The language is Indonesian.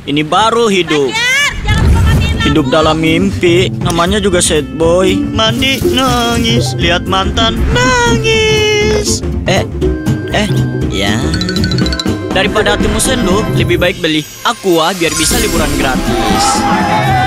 Ini baru hidup. Hidup dalam mimpi, namanya juga sad boy. Mandi nangis, lihat mantan nangis. Ya. Daripada hatimu sendu, lebih baik beli Aqua biar bisa liburan gratis.